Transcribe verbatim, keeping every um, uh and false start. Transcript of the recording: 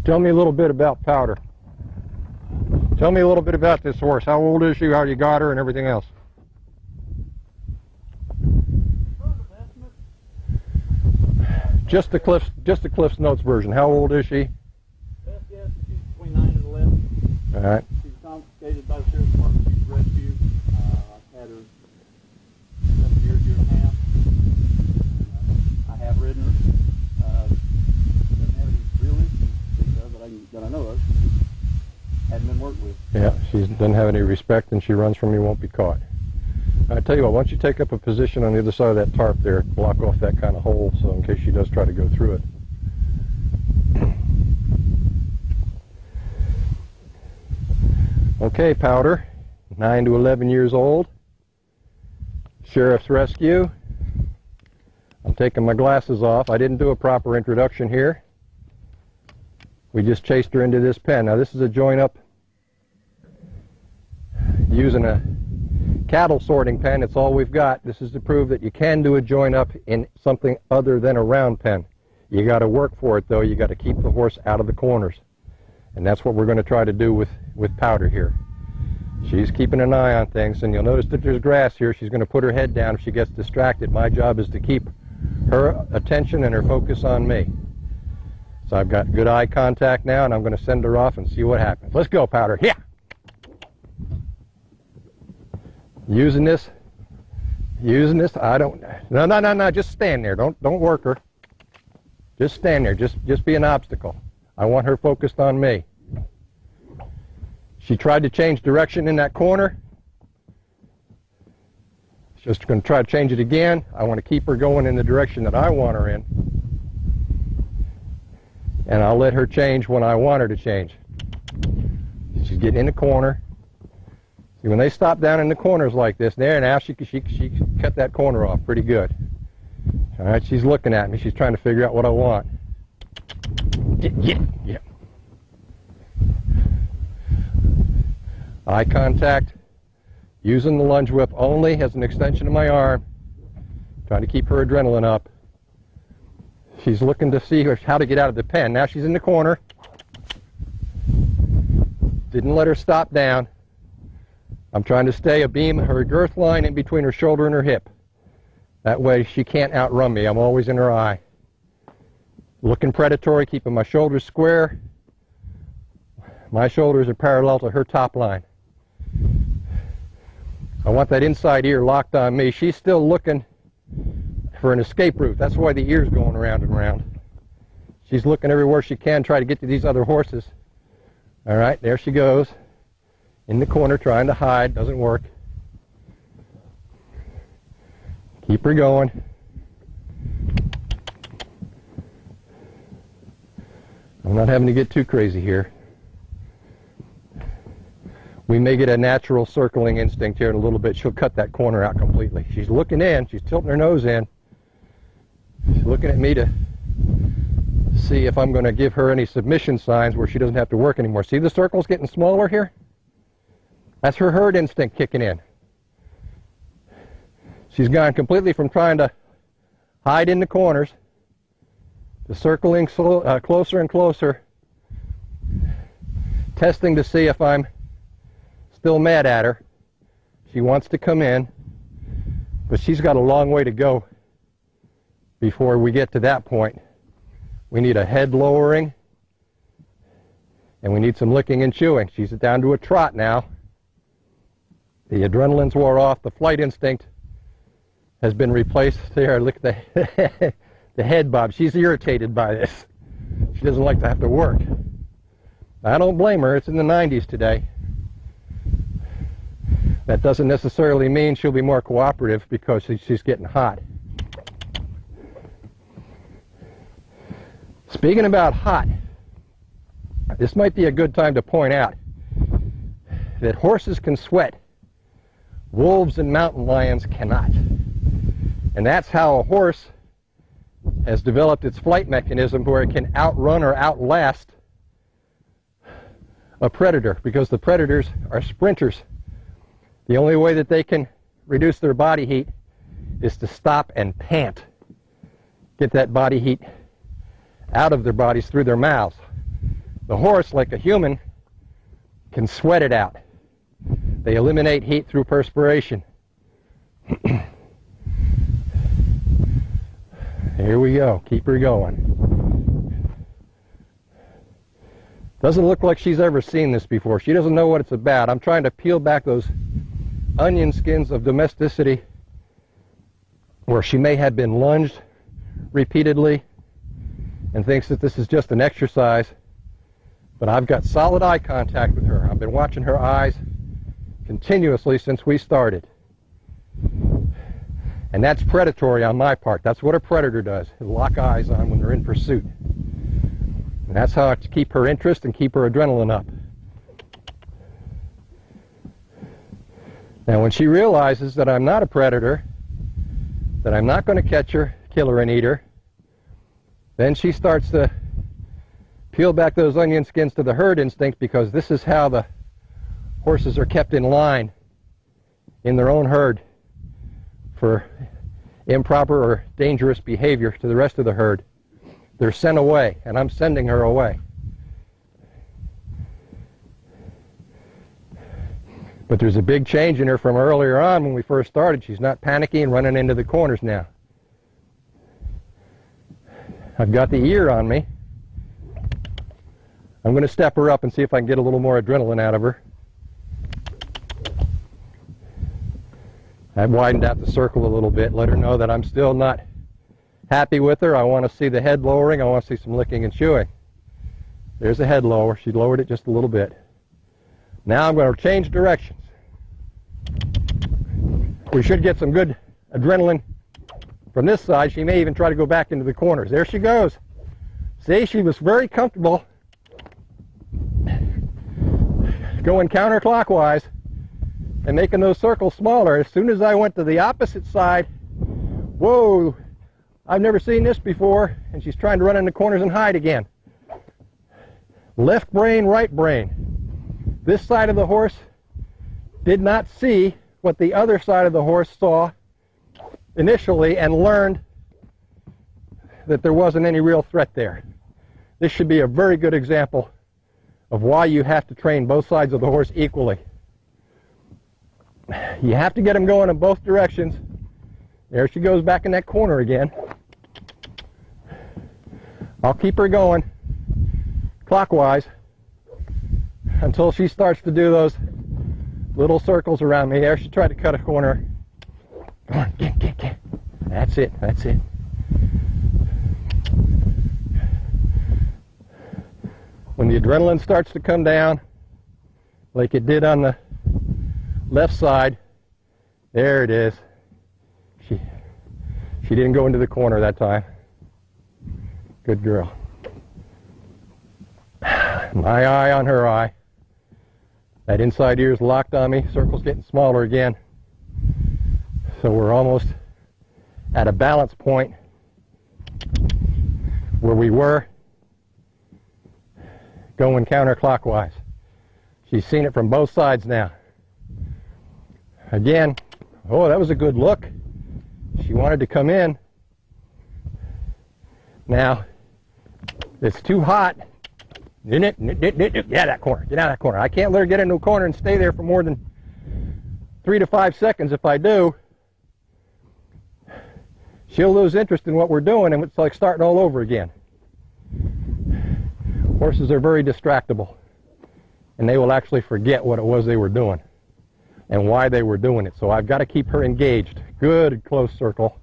Tell me a little bit about Powder. Tell me a little bit about this horse. How old is she? How you got her, and everything else. Just the Cliff's, just the Cliff's Notes version. How old is she? Best guess is she's between nine and eleven. All right. She's confiscated by the sheriff's department. She's a rescue. Uh, I've had her seven years, year and a half. Uh, I have ridden her. Uh, doesn't have any real issues that I, can, that I know of. Hadn't been worked with. Yeah, she doesn't have any respect, and she runs from you, won't be caught. I tell you what, why don't you take up a position on the other side of that tarp there, block off that kind of hole, so in case she does try to go through it. Okay, Powder, nine to eleven years old, Sheriff's Rescue. I'm taking my glasses off. I didn't do a proper introduction here. We just chased her into this pen. Now this is a join up using a cattle sorting pen. It's all we've got. This is to prove that you can do a join up in something other than a round pen. You got to work for it though. You got to keep the horse out of the corners, and that's what we're going to try to do with with Powder here. She's keeping an eye on things, and you'll notice that there's grass here. She's going to put her head down if she gets distracted. My job is to keep her attention and her focus on me. So I've got good eye contact now, and I'm going to send her off and see what happens. Let's go, Powder. Yeah. Using this, using this, I don't, no, no, no, no, just stand there. Don't, don't work her. Just stand there. Just, just be an obstacle. I want her focused on me. She tried to change direction in that corner. She's just going to try to change it again. I want to keep her going in the direction that I want her in. And I'll let her change when I want her to change. She's getting in the corner. See, when they stop down in the corners like this, there now she, she, she cut that corner off pretty good. All right, she's looking at me. She's trying to figure out what I want. Yeah, yeah, yeah. Eye contact, using the lunge whip only as an extension of my arm, trying to keep her adrenaline up. She's looking to see how to get out of the pen. Now she's in the corner. Didn't let her stop down. I'm trying to stay a beam, her girth line in between her shoulder and her hip. That way she can't outrun me. I'm always in her eye. Looking predatory, keeping my shoulders square. My shoulders are parallel to her top line. I want that inside ear locked on me. She's still looking for an escape route. That's why the ear's going around and around. She's looking everywhere she can, try to get to these other horses. All right, there she goes. In the corner, trying to hide. Doesn't work. Keep her going. I'm not having to get too crazy here. We may get a natural circling instinct here in a little bit. She'll cut that corner out completely. She's looking in. She's tilting her nose in. She's looking at me to see if I'm going to give her any submission signs where she doesn't have to work anymore. See the circles getting smaller here? That's her herd instinct kicking in. She's gone completely from trying to hide in the corners to circling slow, uh, closer and closer, testing to see if I'm still mad at her. She wants to come in, but she's got a long way to go before we get to that point. We need a head lowering, and we need some licking and chewing. She's down to a trot now. The adrenaline's wore off. The flight instinct has been replaced. There, look at the, the head bob. She's irritated by this. She doesn't like to have to work. I don't blame her. It's in the nineties today. That doesn't necessarily mean she'll be more cooperative because she's getting hot. Speaking about hot, this might be a good time to point out that horses can sweat. Wolves and mountain lions cannot. And that's how a horse has developed its flight mechanism where it can outrun or outlast a predator, because the predators are sprinters. The only way that they can reduce their body heat is to stop and pant. Get that body heat out of their bodies through their mouths. The horse, like a human, can sweat it out. They eliminate heat through perspiration. Here we go. Keep her going. Doesn't look like she's ever seen this before. She doesn't know what it's about. I'm trying to peel back those onion skins of domesticity where she may have been lunged repeatedly and thinks that this is just an exercise. But I've got solid eye contact with her. I've been watching her eyes continuously since we started. And that's predatory on my part. That's what a predator does. They lock eyes on when they're in pursuit. And that's how I keep her interest and keep her adrenaline up. Now when she realizes that I'm not a predator, that I'm not going to catch her, kill her, and eat her, then she starts to peel back those onion skins to the herd instinct, because this is how the horses are kept in line in their own herd for improper or dangerous behavior to the rest of the herd. They're sent away, and I'm sending her away. But there's a big change in her from earlier on when we first started. She's not panicky and running into the corners now. I've got the ear on me. I'm going to step her up and see if I can get a little more adrenaline out of her. I've widened out the circle a little bit, let her know that I'm still not happy with her. I want to see the head lowering. I want to see some licking and chewing. There's a head lower. She lowered it just a little bit. Now I'm going to change directions. We should get some good adrenaline from this side. She may even try to go back into the corners. There she goes. See, she was very comfortable going counterclockwise and making those circles smaller. As soon as I went to the opposite side, whoa, I've never seen this before, and she's trying to run in the corners and hide again. Left brain, right brain. This side of the horse did not see what the other side of the horse saw initially and learned that there wasn't any real threat there. This should be a very good example of why you have to train both sides of the horse equally. You have to get them going in both directions. There she goes back in that corner again. I'll keep her going clockwise until she starts to do those little circles around me. There she tried to cut a corner. Come on, get, get, get. That's it, that's it. When the adrenaline starts to come down, like it did on the left side, there it is. She, she didn't go into the corner that time. Good girl. My eye on her eye. That inside ear is locked on me. Circle's getting smaller again. So we're almost at a balance point where we were going counterclockwise. She's seen it from both sides now. Again, oh, that was a good look. She wanted to come in. Now, it's too hot. Get out of that corner. Get out of that corner. I can't let her get into a corner and stay there for more than three to five seconds. If I do, she'll lose interest in what we're doing, and it's like starting all over again. Horses are very distractible, and they will actually forget what it was they were doing and why they were doing it. So I've got to keep her engaged. Good close circle.